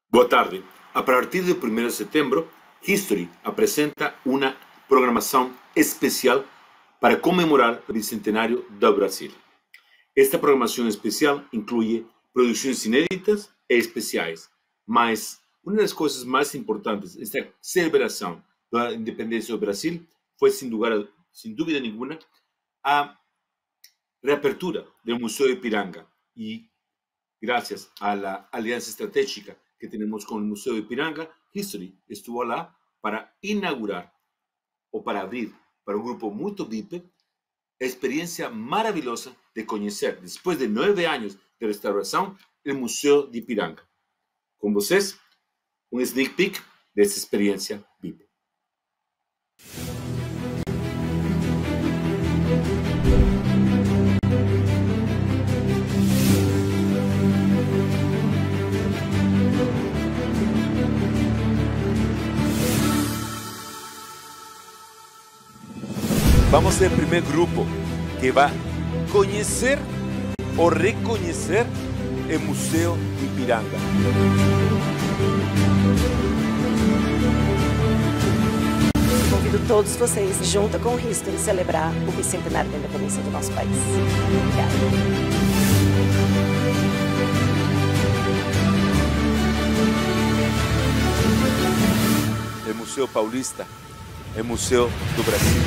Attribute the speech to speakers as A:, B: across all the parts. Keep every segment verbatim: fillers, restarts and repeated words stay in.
A: Boa tarde. A partir do primeiro de setembro, History apresenta uma programação especial para comemorar o bicentenário do Brasil. Esta programação especial inclui produções inéditas e especiais, mas uma das coisas mais importantes desta celebração da independência do Brasil foi, sem dúvida, sem dúvida nenhuma, a reapertura do Museu do Ipiranga e, graças à aliança estratégica que tenemos con el Museo de Ipiranga, History estuvo lá para inaugurar ou para abrir para um grupo muito V I P a experiência maravilhosa de conhecer, depois de nove anos de restauração, o Museu de Ipiranga. Com vocês, um sneak peek dessa experiência V I P.
B: Vamos ser o primeiro grupo que vai conhecer ou reconhecer o Museu de Ipiranga.
C: Convido todos vocês, junto com o History, a celebrar o bicentenário da independência do nosso país. Obrigada.
B: O Museu Paulista é o Museu do Brasil.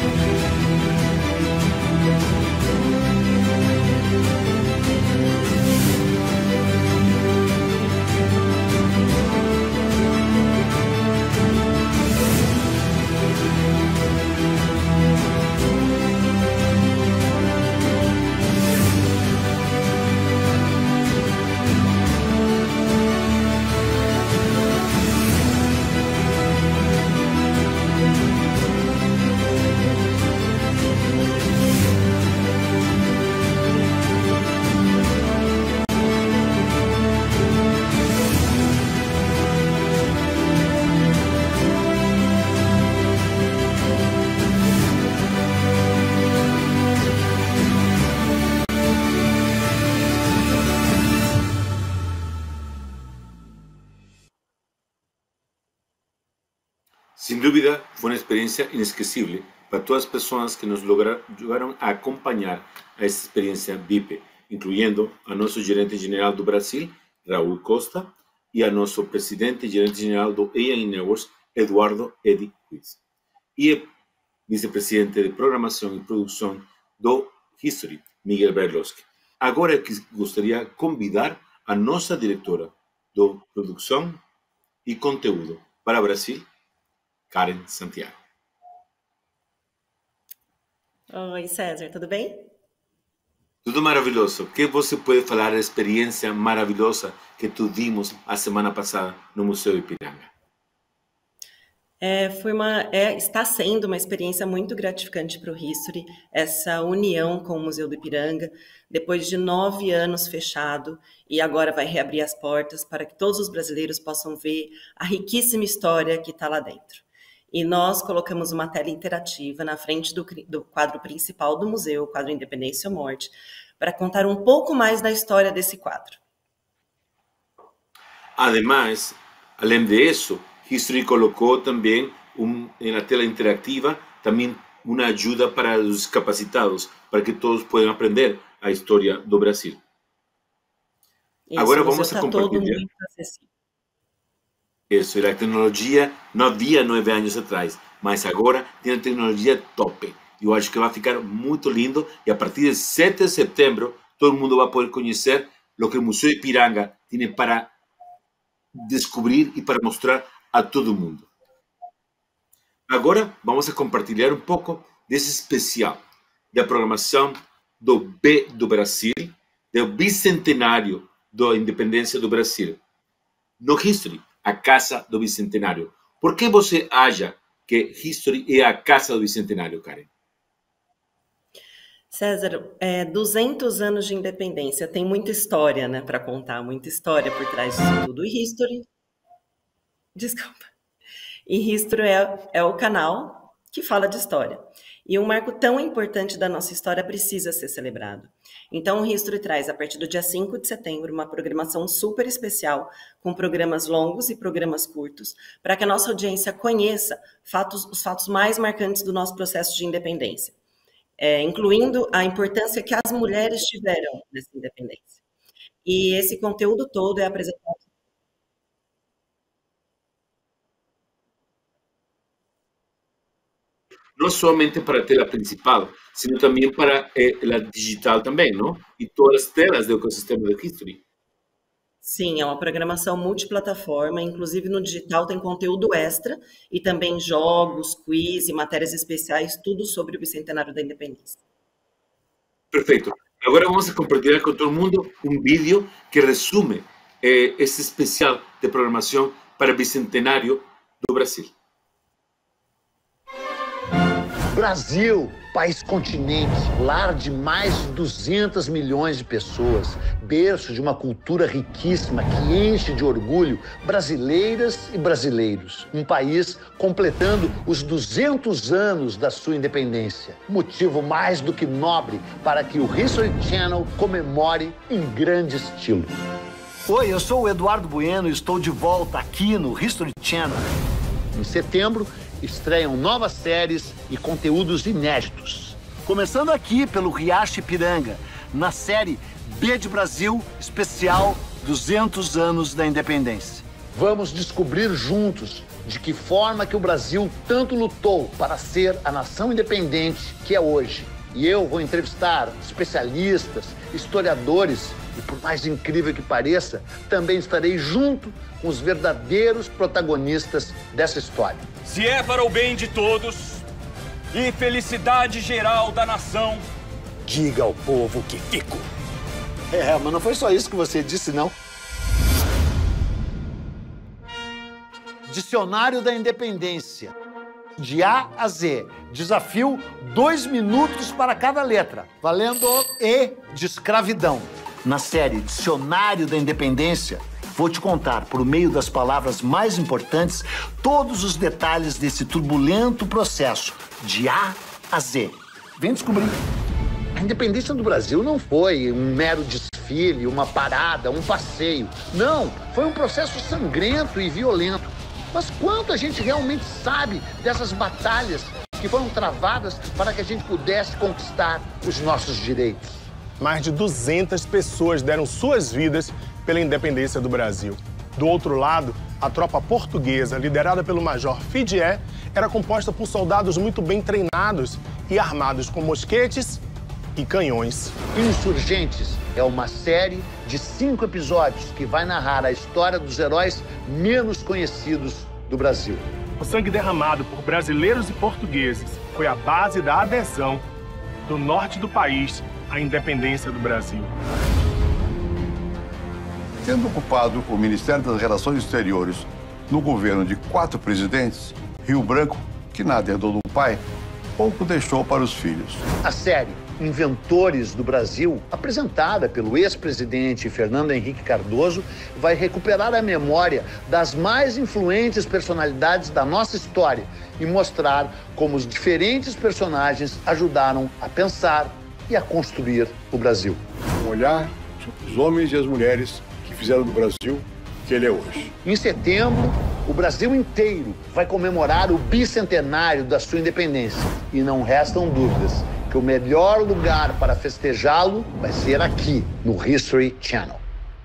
A: Sin dúvida, foi uma experiência inesquecível para todas as pessoas que nos lograram acompanhar a esta experiência V I P, incluindo a nosso gerente-geral do Brasil, Raul Costa, e a nosso presidente e gerente-geral do A and E Networks, Eduardo Edi Ruiz, e o vice-presidente de programação e produção do History, Miguel Berlowski. Agora que gostaria de convidar a nossa diretora de produção e conteúdo para o Brasil, Karen Santiago.
C: Oi, César, tudo bem?
A: Tudo maravilhoso. O que você pode falar da experiência maravilhosa que tivemos a semana passada no Museu de Ipiranga?
C: É, foi uma, é, está sendo uma experiência muito gratificante para o History, essa união com o Museu do Ipiranga, depois de nove anos fechado, e agora vai reabrir as portas para que todos os brasileiros possam ver a riquíssima história que está lá dentro. E nós colocamos uma tela interativa na frente do, do quadro principal do museu, o quadro Independência ou Morte, para contar um pouco mais da história desse quadro.
A: Además, além disso, History colocou também um, na tela interativa também uma ajuda para os discapacitados, para que todos possam aprender a história do Brasil.
C: Isso,
A: agora vamos
C: tá
A: a compartilhar.
C: Todo muito acessível.
A: Isso, a tecnologia não havia nove anos atrás, mas agora tem uma tecnologia top. Eu acho que vai ficar muito lindo e a partir de sete de setembro todo mundo vai poder conhecer o que o Museu de Ipiranga tem para descobrir e para mostrar a todo mundo. Agora vamos a compartilhar um pouco desse especial da programação do B do Brasil, do bicentenário da independência do Brasil. No History, a Casa do Bicentenário. Por que você acha que History é a Casa do Bicentenário, Karen?
C: César, é, duzentos anos de independência, tem muita história, né, para contar, muita história por trás disso tudo. E History, desculpa, e History é, é o canal que fala de história. E um marco tão importante da nossa história precisa ser celebrado. Então, o History traz, a partir do dia cinco de setembro, uma programação super especial, com programas longos e programas curtos, para que a nossa audiência conheça fatos, os fatos mais marcantes do nosso processo de independência, é, incluindo a importância que as mulheres tiveram nessa independência. E esse conteúdo todo é apresentado
A: no solamente para a tela principal, sino também para eh, a digital também, não? E todas as telas do ecossistema do History.
C: Sim, é uma programação multiplataforma, inclusive no digital tem conteúdo extra e também jogos, quiz e matérias especiais, tudo sobre o Bicentenário da Independência.
A: Perfeito. Agora vamos compartilhar com todo mundo um vídeo que resume eh, esse especial de programação para o Bicentenário do Brasil.
D: Brasil, país continente, lar de mais de duzentos milhões de pessoas, berço de uma cultura riquíssima que enche de orgulho brasileiras e brasileiros. Um país completando os duzentos anos da sua independência. Motivo mais do que nobre para que o History Channel comemore em grande estilo.
E: Oi, eu sou o Eduardo Bueno e estou de volta aqui no History Channel.
D: Em setembro, estreiam novas séries e conteúdos inéditos.
E: Começando aqui pelo Riacho Ipiranga, na série B de Brasil, especial duzentos anos da Independência.
D: Vamos descobrir juntos de que forma que o Brasil tanto lutou para ser a nação independente que é hoje. E eu vou entrevistar especialistas, historiadores e, por mais incrível que pareça, também estarei junto com os verdadeiros protagonistas dessa história.
F: Se é para o bem de todos e felicidade geral da nação,
E: diga ao povo que fico. É, mas não foi só isso que você disse, não.
D: Dicionário da Independência. De A a Z. Desafio, dois minutos para cada letra. Valendo E de escravidão.
E: Na série Dicionário da Independência, vou te contar, por meio das palavras mais importantes, todos os detalhes desse turbulento processo, de A a Z. Vem descobrir.
D: A independência do Brasil não foi um mero desfile, uma parada, um passeio. Não, foi um processo sangrento e violento. Mas quanto a gente realmente sabe dessas batalhas que foram travadas para que a gente pudesse conquistar os nossos direitos?
G: Mais de duzentas pessoas deram suas vidas pela independência do Brasil. Do outro lado, a tropa portuguesa, liderada pelo Major Fidié, era composta por soldados muito bem treinados e armados com mosquetes e canhões.
D: Insurgentes é uma série de cinco episódios que vai narrar a história dos heróis menos conhecidos do Brasil.
G: O sangue derramado por brasileiros e portugueses foi a base da adesão do norte do país à independência do Brasil.
H: Tendo ocupado o Ministério das Relações Exteriores no governo de quatro presidentes, Rio Branco, que nada herdou do pai, pouco deixou para os filhos.
D: A série Inventores do Brasil, apresentada pelo ex-presidente Fernando Henrique Cardoso, vai recuperar a memória das mais influentes personalidades da nossa história e mostrar como os diferentes personagens ajudaram a pensar e a construir o Brasil.
H: Um olhar sobre os homens e as mulheres que fizeram do Brasil o que ele é hoje.
D: Em setembro, o Brasil inteiro vai comemorar o bicentenário da sua independência. E não restam dúvidas que o melhor lugar para festejá-lo vai ser aqui, no History Channel.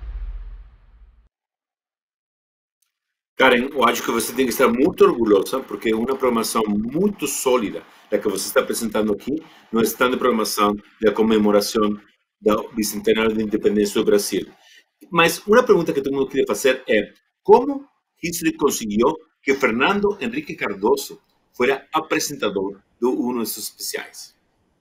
A: Karen, eu acho que você tem que estar muito orgulhosa, porque é uma programação muito sólida da que você está apresentando aqui, no stand de programação da comemoração do Bicentenário da Independência do Brasil. Mas uma pergunta que todo mundo queria fazer é: como History conseguiu que Fernando Henrique Cardoso fuera apresentador de um desses especiais?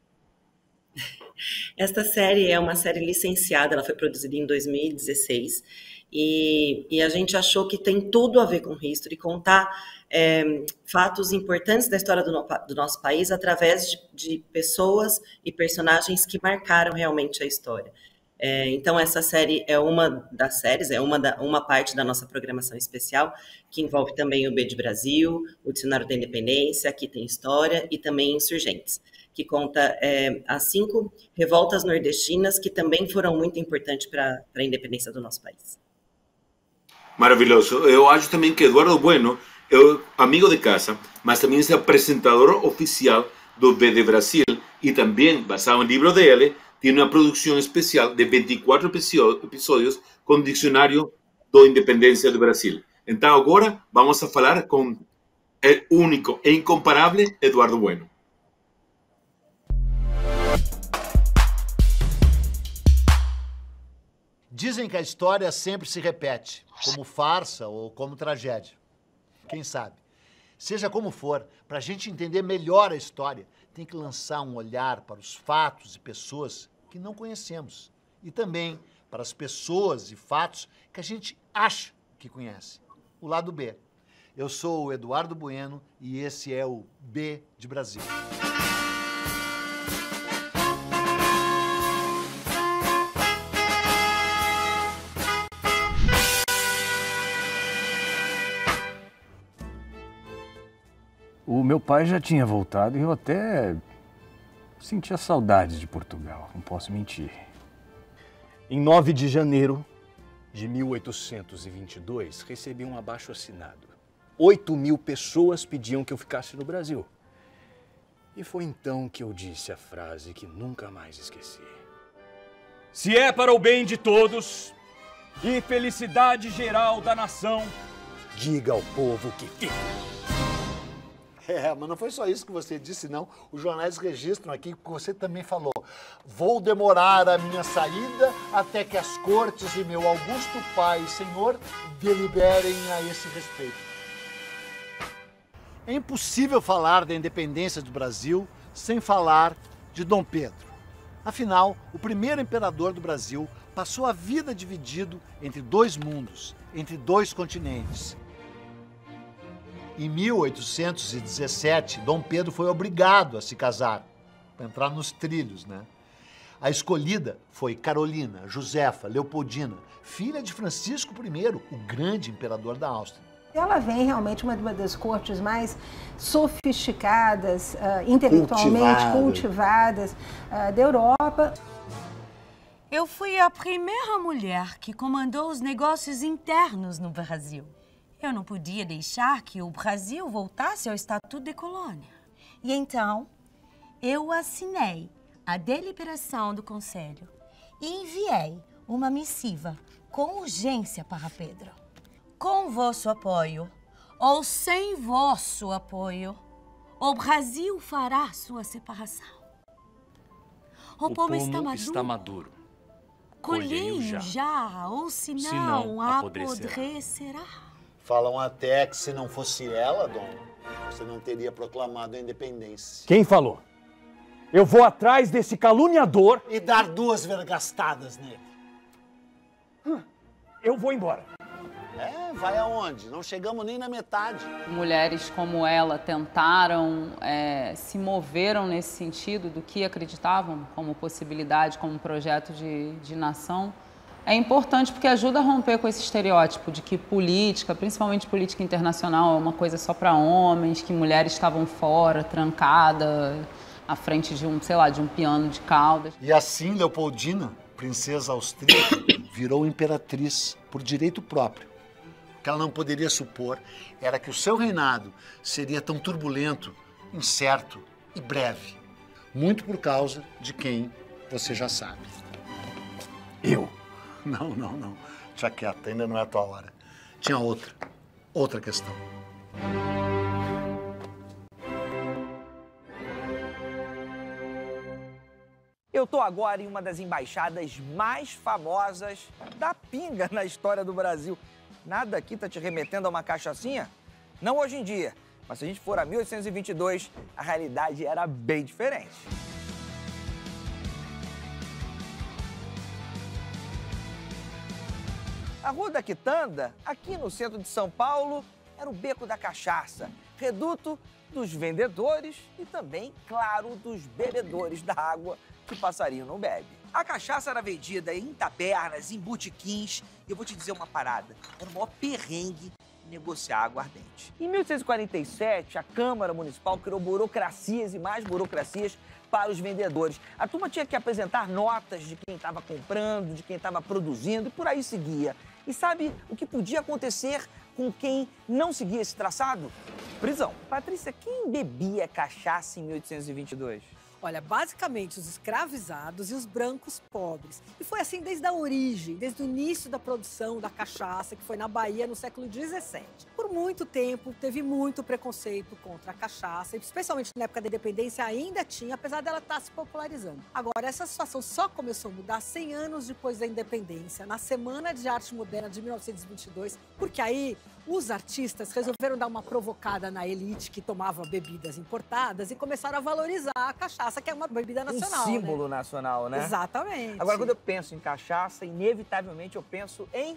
C: Esta série é uma série licenciada, ela foi produzida em dois mil e dezesseis e, e a gente achou que tem tudo a ver com History, contar é, fatos importantes da história do, no, do nosso país através de, de pessoas e personagens que marcaram realmente a história. É, então, essa série é uma das séries, é uma, da, uma parte da nossa programação especial, que envolve também o B de Brasil, o Dicionário da Independência, Aqui Tem História, e também Insurgentes, que conta é, as cinco revoltas nordestinas que também foram muito importantes para a independência do nosso país.
A: Maravilhoso. Eu acho também que Eduardo Bueno é amigo de casa, mas também é apresentador oficial do B de Brasil, e também, basado no livro dele, tem uma produção especial de vinte e quatro episódios com o Dicionário da Independência do Brasil. Então, agora, vamos a falar com o único e incomparável Eduardo Bueno.
E: Dizem que a história sempre se repete, como farsa ou como tragédia. Quem sabe? Seja como for, para a gente entender melhor a história, tem que lançar um olhar para os fatos e pessoas que não conhecemos. E também para as pessoas e fatos que a gente acha que conhece. O lado B. Eu sou o Eduardo Bueno e esse é o B de Brasil.
I: O meu pai já tinha voltado e eu até sentia saudades de Portugal, não posso mentir. Em nove de janeiro de mil oitocentos e vinte e dois, recebi um abaixo-assinado. Oito mil pessoas pediam que eu ficasse no Brasil. E foi então que eu disse a frase que nunca mais esqueci.
F: Se é para o bem de todos e felicidade geral da nação,
I: diga ao povo que fica.
E: É, mas não foi só isso que você disse, não. Os jornais registram aqui que você também falou. Vou demorar a minha saída até que as cortes e meu augusto pai e senhor deliberem a esse respeito. É impossível falar da independência do Brasil sem falar de Dom Pedro. Afinal, o primeiro imperador do Brasil passou a vida dividido entre dois mundos, entre dois continentes. Em mil oitocentos e dezessete, Dom Pedro foi obrigado a se casar, para entrar nos trilhos, né? A escolhida foi Carolina Josefa Leopoldina, filha de Francisco I, o grande imperador da Áustria.
J: Ela vem realmente uma das cortes mais sofisticadas, uh, intelectualmente
E: Cultivado.
J: cultivadas uh, da Europa.
K: Eu fui a primeira mulher que comandou os negócios internos no Brasil. Eu não podia deixar que o Brasil voltasse ao Estatuto de Colônia. E então, eu assinei a deliberação do Conselho e enviei uma missiva com urgência para Pedro. Com vosso apoio, ou sem vosso apoio, o Brasil fará sua separação. O,
I: o
K: pomo,
I: pomo
K: está maduro.
I: Está maduro.
K: Colhei já. já, ou senão, senão apodrecerá. apodrecerá.
E: Falam até que se não fosse ela, Dom, você não teria proclamado a independência.
L: Quem falou? Eu vou atrás desse caluniador...
E: E dar duas vergastadas nele.
L: Eu vou embora.
E: É, vai aonde? Não chegamos nem na metade.
M: Mulheres como ela tentaram, é, se moveram nesse sentido do que acreditavam como possibilidade, como projeto de, de nação. É importante porque ajuda a romper com esse estereótipo de que política, principalmente política internacional, é uma coisa só para homens, que mulheres estavam fora, trancada, à frente de um, sei lá, de um piano de caudas.
E: E assim, Leopoldina, princesa austríaca, virou imperatriz por direito próprio. O que ela não poderia supor era que o seu reinado seria tão turbulento, incerto e breve. Muito por causa de quem você já sabe.
L: Eu.
E: Não, não, não. Deixa quieto, ainda não é a tua hora. Tinha outra. Outra questão.
N: Eu tô agora em uma das embaixadas mais famosas da pinga na história do Brasil. Nada aqui tá te remetendo a uma cachaçinha? Não hoje em dia, mas se a gente for a mil oitocentos e vinte e dois, a realidade era bem diferente. A Rua da Quitanda, aqui no centro de São Paulo, era o Beco da Cachaça, reduto dos vendedores e também, claro, dos bebedores da água que o passarinho não bebe. A cachaça era vendida em tabernas, em botequins, e eu vou te dizer uma parada, era o maior perrengue negociar aguardente. Em mil oitocentos e quarenta e sete, a Câmara Municipal criou burocracias e mais burocracias para os vendedores. A turma tinha que apresentar notas de quem estava comprando, de quem estava produzindo, e por aí seguia. E sabe o que podia acontecer com quem não seguia esse traçado? Prisão. Patrícia, quem bebia cachaça em mil oitocentos e vinte e dois?
O: Olha, basicamente os escravizados e os brancos pobres. E foi assim desde a origem, desde o início da produção da cachaça, que foi na Bahia no século dezessete. Por muito tempo, teve muito preconceito contra a cachaça, e especialmente na época da independência ainda tinha, apesar dela estar se popularizando. Agora, essa situação só começou a mudar cem anos depois da independência, na Semana de Arte Moderna de mil novecentos e vinte e dois, porque aí os artistas resolveram dar uma provocada na elite que tomava bebidas importadas e começaram a valorizar a cachaça, que é uma bebida nacional.
N: Um símbolo
O: né?
N: nacional, né?
O: Exatamente.
N: Agora, quando eu penso em cachaça, inevitavelmente eu penso em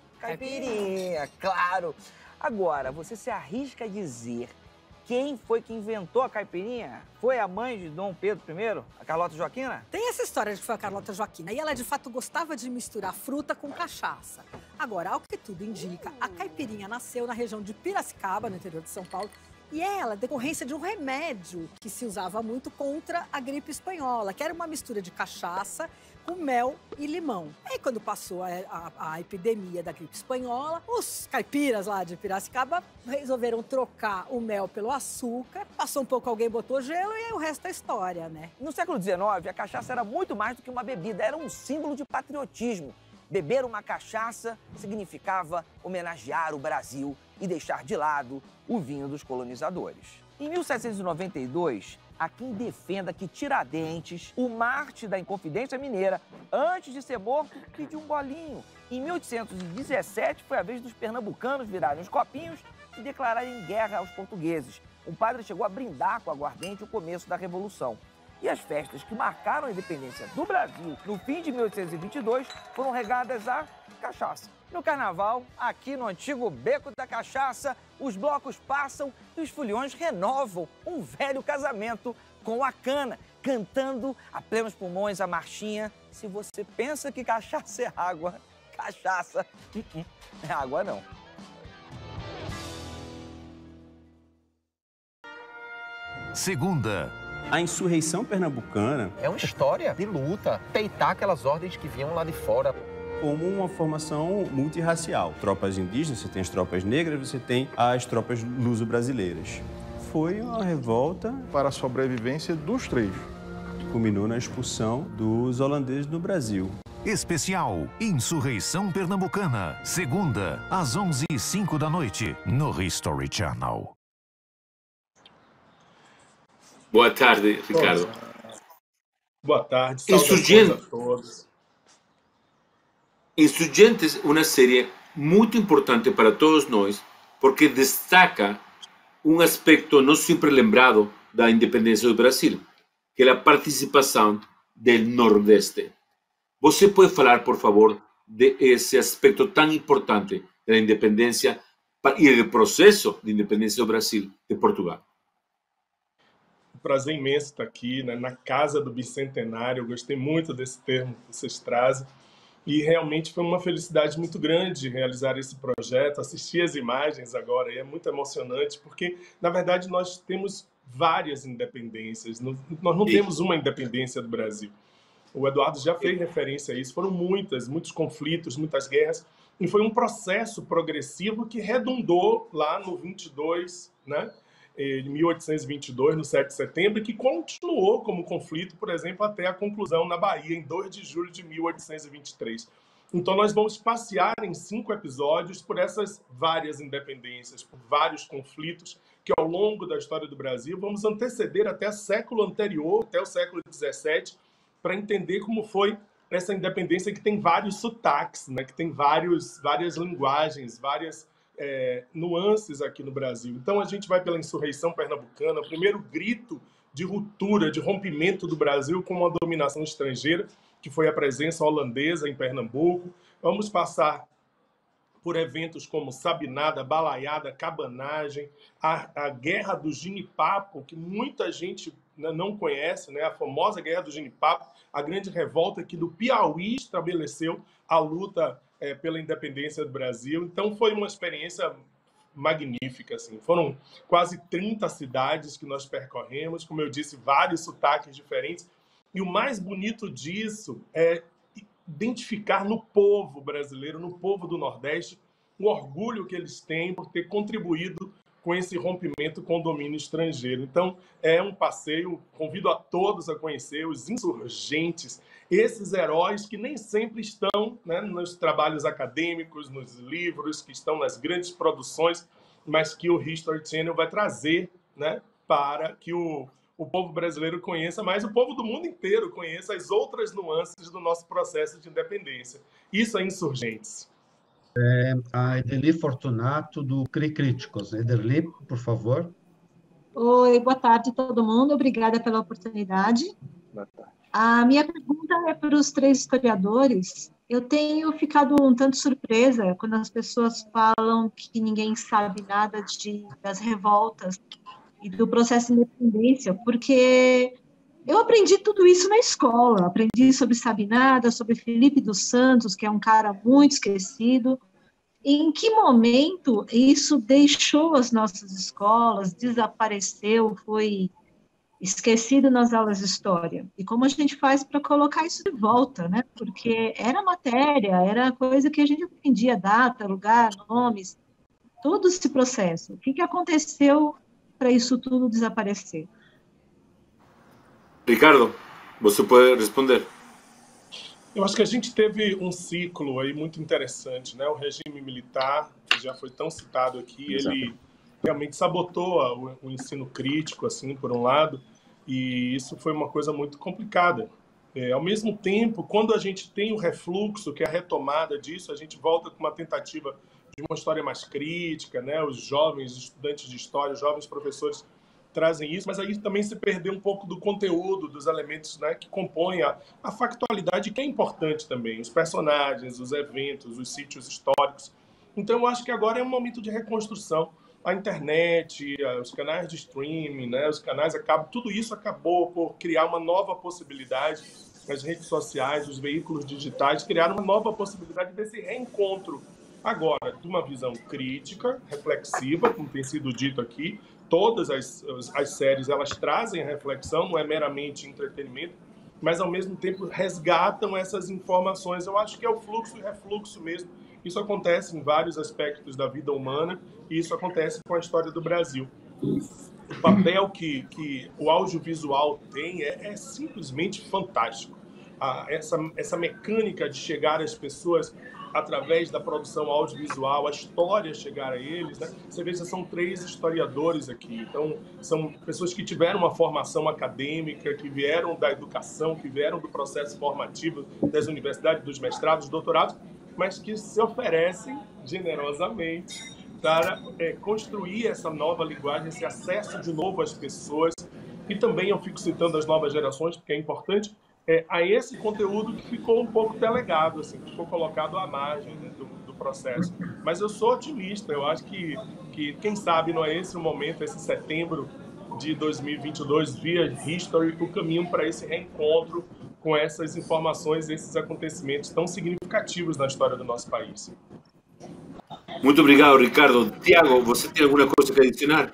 N: caipirinha, claro. Agora, você se arrisca a dizer quem foi que inventou a caipirinha? Foi a mãe de Dom Pedro primeiro, a Carlota Joaquina?
O: Tem essa história de que foi a Carlota Joaquina. E ela, de fato, gostava de misturar fruta com cachaça. Agora, ao que tudo indica, a caipirinha nasceu na região de Piracicaba, no interior de São Paulo, e ela, decorrência de um remédio que se usava muito contra a gripe espanhola, que era uma mistura de cachaça com mel e limão. Aí, quando passou a, a, a epidemia da gripe espanhola, os caipiras lá de Piracicaba resolveram trocar o mel pelo açúcar. Passou um pouco, alguém botou gelo e aí o resto é história, né?
N: No século dezenove, a cachaça era muito mais do que uma bebida, era um símbolo de patriotismo. Beber uma cachaça significava homenagear o Brasil e deixar de lado o vinho dos colonizadores. Em mil setecentos e noventa e dois, há quem defenda que Tiradentes, o Marte da Inconfidência Mineira, antes de ser morto, pediu um golinho. Em mil oitocentos e dezessete, foi a vez dos pernambucanos virarem os copinhos e declararem guerra aos portugueses. Um padre chegou a brindar com aguardente o começo da Revolução. E as festas que marcaram a independência do Brasil no fim de mil oitocentos e vinte e dois foram regadas a cachaça. No carnaval, aqui no antigo Beco da Cachaça, os blocos passam e os foliões renovam um velho casamento com a cana, cantando a plenos pulmões a marchinha. Se você pensa que cachaça é água, cachaça uh-uh, é água não.
P: Segunda. A insurreição pernambucana
Q: é uma história de luta, peitar aquelas ordens que vinham lá de fora.
P: Como uma formação multirracial. Tropas indígenas, você tem as tropas negras, você tem as tropas luso-brasileiras. Foi uma revolta
R: para a sobrevivência dos três.
P: Culminou na expulsão dos holandeses do Brasil.
S: Especial Insurreição Pernambucana. Segunda, às onze e cinco da noite, no History Channel.
A: Boa tarde, Ricardo.
G: Boa tarde,
A: saudações
G: a todos.
A: Insurgentes, uma série muito importante para todos nós, porque destaca um aspecto não sempre lembrado da independência do Brasil, que é a participação do Nordeste. Você pode falar, por favor, de esse aspecto tão importante da independência e do processo de independência do Brasil de Portugal?
G: Prazer imenso estar aqui, né, na Casa do Bicentenário. Eu gostei muito desse termo que vocês trazem e realmente foi uma felicidade muito grande realizar esse projeto, assistir as imagens agora, e é muito emocionante porque, na verdade, nós temos várias independências, nós não temos uma independência do Brasil. O Eduardo já fez referência a isso, foram muitas, muitos conflitos, muitas guerras, e foi um processo progressivo que redundou lá no vinte e dois, né? Em mil oitocentos e vinte e dois, no sete de setembro, que continuou como conflito, por exemplo, até a conclusão na Bahia, em dois de julho de mil oitocentos e vinte e três. Então, nós vamos passear em cinco episódios por essas várias independências, por vários conflitos que, ao longo da história do Brasil, vamos anteceder até o século anterior, até o século dezessete, para entender como foi essa independência que tem vários sotaques, né? Que tem vários, várias linguagens, várias É, nuances aqui no Brasil. Então a gente vai pela insurreição pernambucana, o primeiro grito de ruptura, de rompimento do Brasil com uma dominação estrangeira, que foi a presença holandesa em Pernambuco. Vamos passar por eventos como Sabinada, Balaiada, Cabanagem, a, a Guerra do Ginipapo, que muita gente não conhece, né, a famosa Guerra do Genipapo, a grande revolta que do Piauí estabeleceu a luta é, pela independência do Brasil. Então foi uma experiência magnífica, assim. Foram quase trinta cidades que nós percorremos, como eu disse, vários sotaques diferentes. E o mais bonito disso é identificar no povo brasileiro, no povo do Nordeste, o orgulho que eles têm por ter contribuído com esse rompimento com o domínio estrangeiro. Então, é um passeio, convido a todos a conhecer os insurgentes, esses heróis que nem sempre estão, né, nos trabalhos acadêmicos, nos livros, que estão nas grandes produções, mas que o History Channel vai trazer, né, para que o, o povo brasileiro conheça, mas o povo do mundo inteiro conheça as outras nuances do nosso processo de independência. Isso é Insurgentes.
T: É, a Ederli Fortunato, do C R I Críticos. Ederli, por favor.
U: Oi, boa tarde a todo mundo. Obrigada pela oportunidade.
G: Boa tarde.
U: A minha pergunta é para os três historiadores. Eu tenho ficado um tanto surpresa quando as pessoas falam que ninguém sabe nada de, das revoltas e do processo de independência, porque eu aprendi tudo isso na escola. Aprendi sobre Sabinada, sobre Felipe dos Santos, que é um cara muito esquecido. Em que momento isso deixou as nossas escolas, desapareceu, foi esquecido nas aulas de história? E como a gente faz para colocar isso de volta, né? Porque era matéria, era coisa que a gente aprendia, data, lugar, nomes, todo esse processo. O que, que aconteceu para isso tudo desaparecer?
A: Ricardo, você pode responder.
G: Eu acho que a gente teve um ciclo aí muito interessante, né? O regime militar, que já foi tão citado aqui, Exato. Ele realmente sabotou o, o ensino crítico, assim, por um lado, e isso foi uma coisa muito complicada. É, ao mesmo tempo, quando a gente tem o refluxo, que é a retomada disso, a gente volta com uma tentativa de uma história mais crítica, né? Os jovens estudantes de história, os jovens professores trazem isso, mas aí também se perdeu um pouco do conteúdo, dos elementos, né, que compõem a, a factualidade, que é importante também, os personagens, os eventos, os sítios históricos. Então, eu acho que agora é um momento de reconstrução. A internet, os canais de streaming, né, os canais acabam, tudo isso acabou por criar uma nova possibilidade. As redes sociais, os veículos digitais criaram uma nova possibilidade desse reencontro. Agora, de uma visão crítica, reflexiva, como tem sido dito aqui. Todas as, as séries, elas trazem a reflexão, não é meramente entretenimento, mas, ao mesmo tempo, resgatam essas informações. Eu acho que é o fluxo e refluxo mesmo. Isso acontece em vários aspectos da vida humana e isso acontece com a história do Brasil. O papel que, que o audiovisual tem é, é simplesmente fantástico. Ah, essa, essa mecânica de chegar às pessoas através da produção audiovisual, a história chegar a eles, né? Você veja, são três historiadores aqui, então são pessoas que tiveram uma formação acadêmica, que vieram da educação, que vieram do processo formativo das universidades, dos mestrados, doutorados, mas que se oferecem generosamente para é, construir essa nova linguagem, esse acesso de novo às pessoas. E também eu fico citando as novas gerações, porque é importante, É, a esse conteúdo que ficou um pouco delegado, assim, que ficou colocado à margem, né, do, do processo. Mas eu sou otimista, eu acho que, que, quem sabe, não é esse o momento, esse setembro de dois mil e vinte e dois, via History, o caminho para esse reencontro com essas informações, esses acontecimentos tão significativos na história do nosso país.
A: Muito obrigado, Ricardo. Tiago, você tem alguma coisa que adicionar?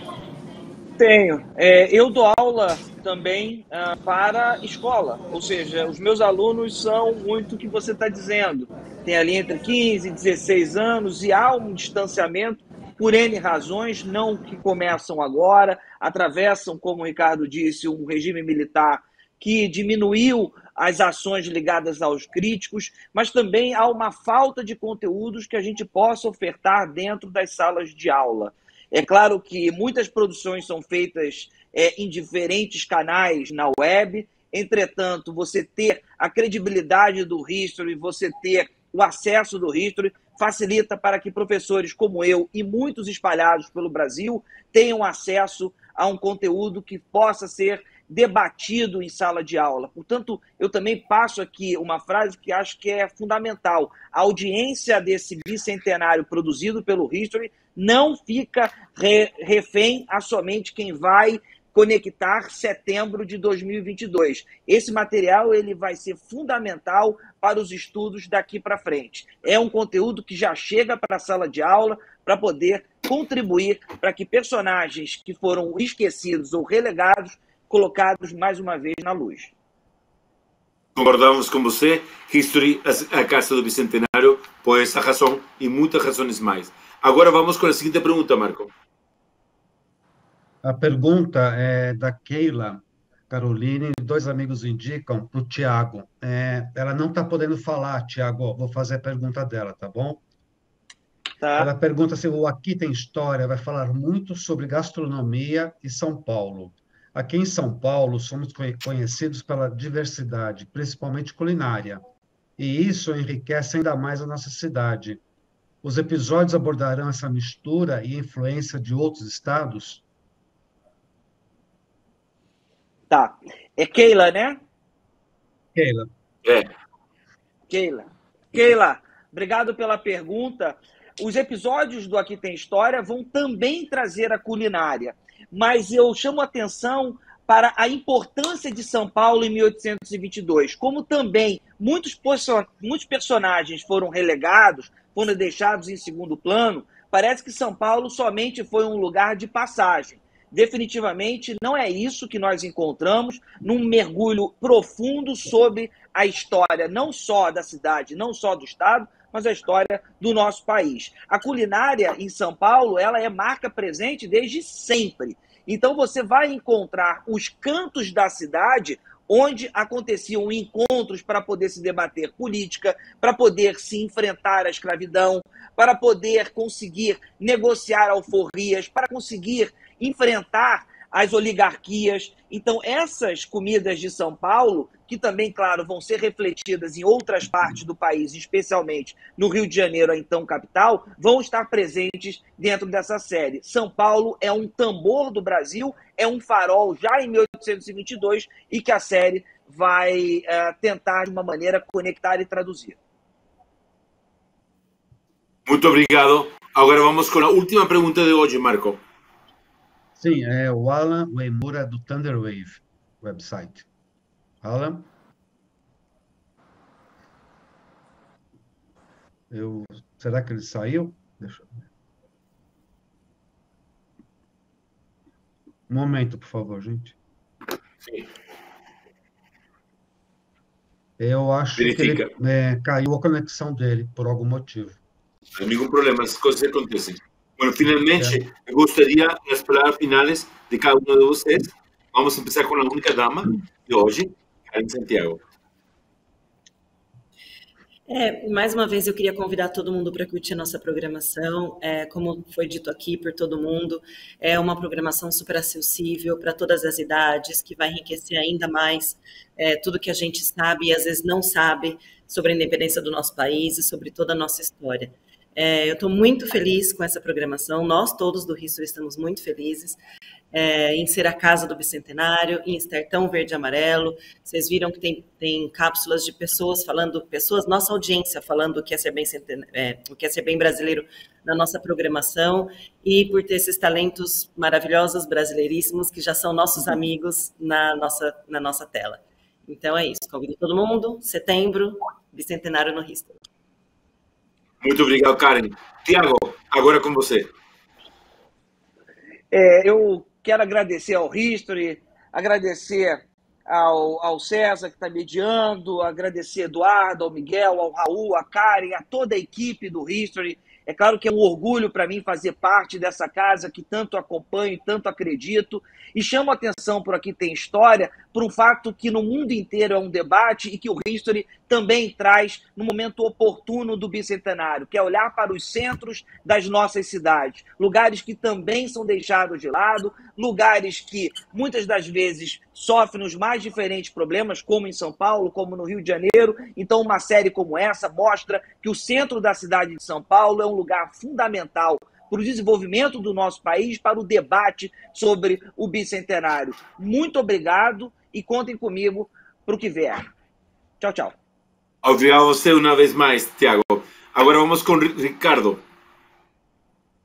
N: Tenho. É, eu dou aula também uh, para escola, ou seja, os meus alunos são muito o que você está dizendo. Tem ali entre quinze e dezesseis anos e há um distanciamento por N razões, não que começam agora, atravessam, como o Ricardo disse, um regime militar que diminuiu as ações ligadas aos críticos, mas também há uma falta de conteúdos que a gente possa ofertar dentro das salas de aula. É claro que muitas produções são feitas é, em diferentes canais na web, entretanto, você ter a credibilidade do History, você ter o acesso do History, facilita para que professores como eu e muitos espalhados pelo Brasil tenham acesso a um conteúdo que possa ser debatido em sala de aula. Portanto, eu também passo aqui uma frase que acho que é fundamental. A audiência desse bicentenário produzido pelo History não fica re, refém a somente quem vai Conectar Setembro de dois mil e vinte e dois. Esse material ele vai ser fundamental para os estudos daqui para frente. É um conteúdo que já chega para a sala de aula para poder contribuir para que personagens que foram esquecidos ou relegados, colocados mais uma vez na luz.
A: Concordamos com você, History, a Casa do Bicentenário, por essa razão e muitas razões mais. Agora vamos com a seguinte pergunta, Marco.
T: A pergunta é da Keila Caroline, dois amigos indicam para o Tiago. É, ela não está podendo falar, Tiago, vou fazer a pergunta dela, tá bom?
N: Tá.
T: Ela pergunta se o Aqui Tem História vai falar muito sobre gastronomia e São Paulo. Aqui em São Paulo, somos conhecidos pela diversidade, principalmente culinária, e isso enriquece ainda mais a nossa cidade. Os episódios abordarão essa mistura e influência de outros estados?
N: Tá. É Keila, né?
T: Keila.
A: É.
N: Keila. Keila, obrigado pela pergunta. Os episódios do Aqui Tem História vão também trazer a culinária, mas eu chamo a atenção para a importância de São Paulo em mil oitocentos e vinte e dois. Como também muitos, muitos personagens foram relegados, foram deixados em segundo plano, parece que São Paulo somente foi um lugar de passagem. Definitivamente não é isso que nós encontramos num mergulho profundo sobre a história, não só da cidade, não só do estado, mas a história do nosso país. A culinária em São Paulo, ela é marca presente desde sempre. Então você vai encontrar os cantos da cidade onde aconteciam encontros para poder se debater política, para poder se enfrentar a escravidão, para poder conseguir negociar alforrias, para conseguir enfrentar as oligarquias. Então, essas comidas de São Paulo, que também, claro, vão ser refletidas em outras partes do país, especialmente no Rio de Janeiro, a então capital, vão estar presentes dentro dessa série. São Paulo é um tambor do Brasil, é um farol já em mil oitocentos e vinte e dois e que a série vai uh, tentar, de uma maneira, conectar e traduzir.
A: Muito obrigado. Agora vamos com a última pergunta de hoje, Marco.
T: Sim, é o Alan Uemura do Thunderwave website. Alan? Eu, será que ele saiu? Deixa eu ver. Um momento, por favor, gente.
A: Sim.
T: Eu acho
A: Verifica.
T: que ele, é, caiu a conexão dele, por algum motivo.
A: Não há nenhum problema, as coisas acontecem. Bueno, finalmente, me gustaría las palabras finales de cada uno de ustedes. Vamos a empezar con la única dama de hoje, Karen Santiago.
C: É, mais uma vez eu queria convidar todo mundo para curtir a nossa programação. É, como foi dito aqui por todo mundo, é uma programação super acessível para todas as idades, que vai enriquecer ainda mais é, tudo que a gente sabe e às vezes não sabe sobre a independência do nosso país e sobre toda a nossa história. É, eu estou muito feliz com essa programação, nós todos do History estamos muito felizes é, em ser a casa do Bicentenário, em estar tão verde e amarelo. Vocês viram que tem, tem cápsulas de pessoas falando, pessoas, nossa audiência falando o que é ser bem, é, o que é ser bem brasileiro na nossa programação, e por ter esses talentos maravilhosos, brasileiríssimos, que já são nossos amigos na nossa, na nossa tela. Então é isso, convido todo mundo, setembro, Bicentenário no History.
A: Muito obrigado, Karen. Tiago, agora com você.
N: É, eu quero agradecer ao History, agradecer ao, ao César, que está mediando, agradecer ao Eduardo, ao Miguel, ao Raul, a Karen, a toda a equipe do History. É claro que é um orgulho para mim fazer parte dessa casa que tanto acompanho e tanto acredito. E chamo a atenção por Aqui Tem História, por um fato que no mundo inteiro é um debate e que o History também traz no momento oportuno do Bicentenário, que é olhar para os centros das nossas cidades, lugares que também são deixados de lado, lugares que muitas das vezes sofrem os mais diferentes problemas, como em São Paulo, como no Rio de Janeiro. Então uma série como essa mostra que o centro da cidade de São Paulo é um lugar fundamental para o desenvolvimento do nosso país, para o debate sobre o Bicentenário. Muito obrigado e contem comigo para o que vier. Tchau, tchau.
A: Obrigado a você uma vez mais, Tiago. Agora vamos com Ricardo.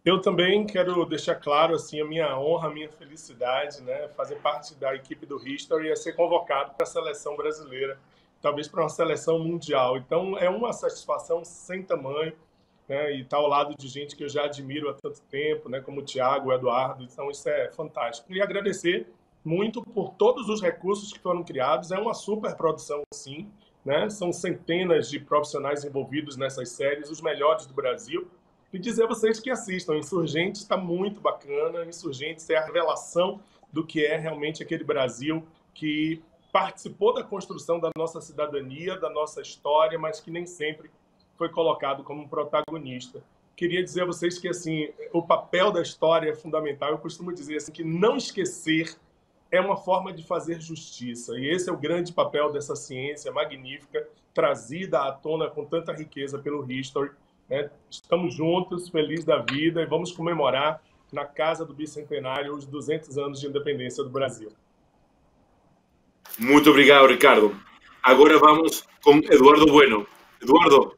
G: Eu também quero deixar claro assim, a minha honra, a minha felicidade, né? Fazer parte da equipe do History e ser convocado para a seleção brasileira, talvez para uma seleção mundial. Então, é uma satisfação sem tamanho, né? E estar ao lado de gente que eu já admiro há tanto tempo, né? Como o Thiago, o Eduardo. Então, isso é fantástico. E agradecer muito por todos os recursos que foram criados. É uma super produção, sim, né? São centenas de profissionais envolvidos nessas séries, os melhores do Brasil. E dizer a vocês que assistam. Insurgentes está muito bacana. Insurgentes é a revelação do que é realmente aquele Brasil que participou da construção da nossa cidadania, da nossa história, mas que nem sempre foi colocado como protagonista. Queria dizer a vocês que assim, o papel da história é fundamental. Eu costumo dizer assim, que não esquecer é uma forma de fazer justiça. E esse é o grande papel dessa ciência magnífica, trazida à tona com tanta riqueza pelo History. É, estamos juntos, felizes da vida, e vamos comemorar na Casa do Bicentenário os duzentos anos de independência do Brasil.
A: Muito obrigado, Ricardo. Agora vamos com Eduardo Bueno. Eduardo.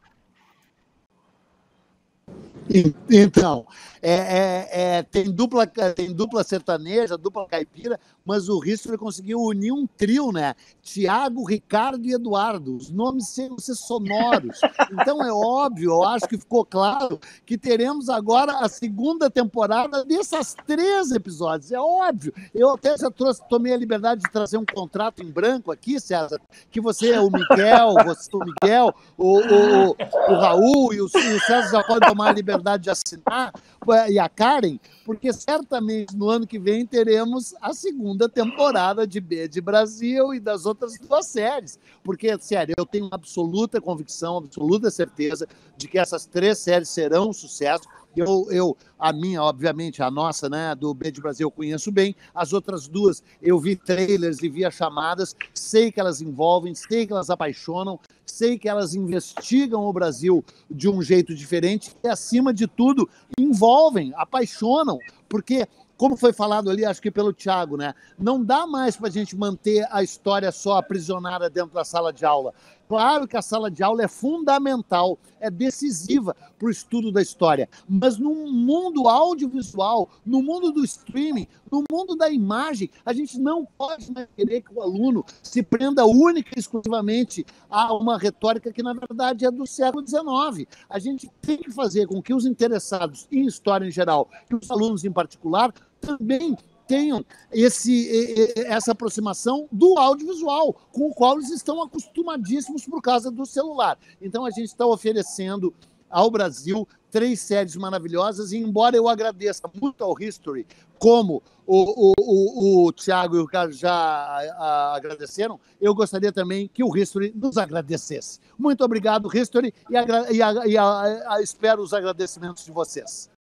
E: Então, é, é, é, tem, dupla, tem dupla sertaneja, dupla caipira, mas o History conseguiu unir um trio, né? Thiago, Ricardo e Eduardo. Os nomes seriam ser sonoros. Então é óbvio, eu acho que ficou claro que teremos agora a segunda temporada dessas três episódios. É óbvio. Eu até já trouxe, tomei a liberdade de trazer um contrato em branco aqui, César, que você, o Miguel, você, o Miguel, o, o, o Raul e o, e o César já podem tomar a liberdade de assinar, e a Karen, porque certamente no ano que vem teremos a segunda temporada de B de Brasil e das outras duas séries. Porque, sério, eu tenho absoluta convicção, absoluta certeza de que essas três séries serão um sucesso. Eu, eu, a minha, obviamente, a nossa, né, do B de Brasil eu conheço bem, as outras duas eu vi trailers e vi as chamadas, sei que elas envolvem, sei que elas apaixonam, sei que elas investigam o Brasil de um jeito diferente e, acima de tudo, envolvem, apaixonam, porque, como foi falado ali, acho que pelo Thiago, né, não dá mais para a gente manter a história só aprisionada dentro da sala de aula. Claro que a sala de aula é fundamental, é decisiva para o estudo da história, mas no mundo audiovisual, no mundo do streaming, no mundo da imagem, a gente não pode mais querer que o aluno se prenda única e exclusivamente a uma retórica que, na verdade, é do século dezenove. A gente tem que fazer com que os interessados em história em geral, e os alunos em particular, também tenham esse, essa aproximação do audiovisual, com o qual eles estão acostumadíssimos por causa do celular. Então, a gente está oferecendo ao Brasil três séries maravilhosas, e embora eu agradeça muito ao History, como o, o, o, o Thiago e o Ricardo já a, a, agradeceram, eu gostaria também que o History nos agradecesse. Muito obrigado, History, e, a, e, a, e a, a, espero os agradecimentos de vocês.